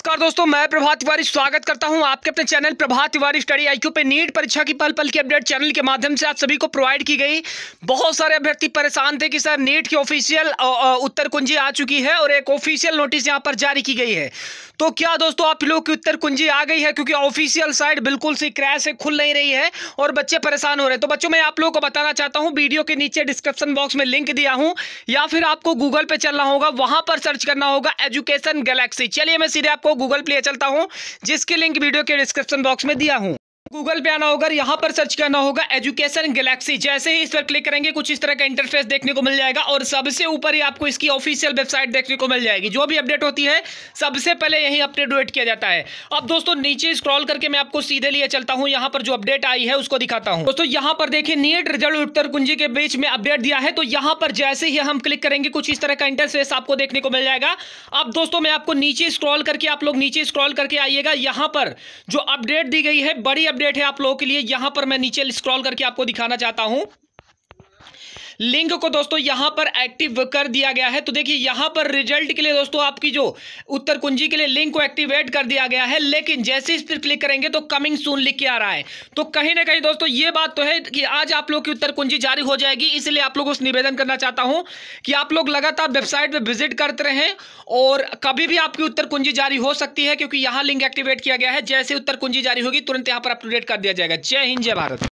नमस्कार दोस्तों, मैं प्रभात तिवारी स्वागत करता हूं आपके अपने channel Prabhat Tiwari study IQ पे। नीट परीक्षा की पल पल की अपडेट चैनल के माध्यम से आज सभी को प्रोवाइड की गई। बहुत सारे अभ्यर्थी परेशान थे कि सर नीट की ऑफिशियल उत्तर कुंजी आ चुकी है और एक ऑफिशियल नोटिस यहां पर जारी की गई है। तो क्या दोस्तों आप लोग की उत्तर कुंजी आ गई है? क्योंकि ऑफिशियल साइट बिल्कुल सी क्रैश है, खुल नहीं रही है और बच्चे परेशान हो रहे हैं। तो बच्चों मैं आप लोगों को बताना चाहता हूं, वीडियो के नीचे डिस्क्रिप्शन बॉक्स में लिंक दिया हूं या फिर आपको गूगल पे चलना होगा, वहां पर सर्च करना होगा एजुकेशन गैलेक्सी। चलिए मैं सीधे आपको गूगल पे चलता हूं जिसकी लिंक वीडियो के डिस्क्रिप्शन बॉक्स में दिया हूं। गूगल पे आना होगा, यहां पर सर्च करना होगा एजुकेशन गैलेक्सी। जैसे ही इस पर क्लिक करेंगे कुछ इस तरह का इंटरफेस देखने को मिल जाएगा और सबसे ऊपर ही आपको इसकी ऑफिशियल वेबसाइट देखने को मिल जाएगी। जो भी अपडेट होती है सबसे पहले यही अपडेट किया जाता है। अब दोस्तों नीचे स्क्रॉल करके मैं आपको सीधे लिए चलता हूं, यहां पर जो अपडेट आई है उसको दिखाता हूं। दोस्तों यहां पर देखिए नीट रिजल्ट उत्तर कुंजी के बीच में अपडेट दिया है। तो यहां पर जैसे ही हम क्लिक करेंगे कुछ इस तरह का इंटरफेस आपको देखने को मिल जाएगा। अब दोस्तों मैं आपको नीचे स्क्रॉल करके, आप लोग नीचे स्क्रॉल करके आइएगा। यहां पर जो अपडेट दी गई है बड़ी अपडेट है आप लोगों के लिए। यहां पर मैं नीचे स्क्रॉल करके आपको दिखाना चाहता हूं, लिंक को दोस्तों यहां पर एक्टिव कर दिया गया है। तो देखिए यहां पर रिजल्ट के लिए दोस्तों आपकी जो उत्तर कुंजी के लिए लिंक को एक्टिवेट कर दिया गया है, लेकिन जैसे इस पर क्लिक करेंगे तो कमिंग सून लिख के आ रहा है। तो कहीं ना कहीं दोस्तों ये बात तो है कि आज आप लोग की उत्तर कुंजी जारी हो जाएगी। इसलिए आप लोगों से निवेदन करना चाहता हूं कि आप लोग लगातार वेबसाइट पर विजिट करते रहें और कभी भी आपकी उत्तर कुंजी जारी हो सकती है, क्योंकि यहां लिंक एक्टिवेट किया गया है। जैसे उत्तर कुंजी जारी होगी तुरंत यहां पर अपडेट कर दिया जाएगा। जय हिंद, जय भारत।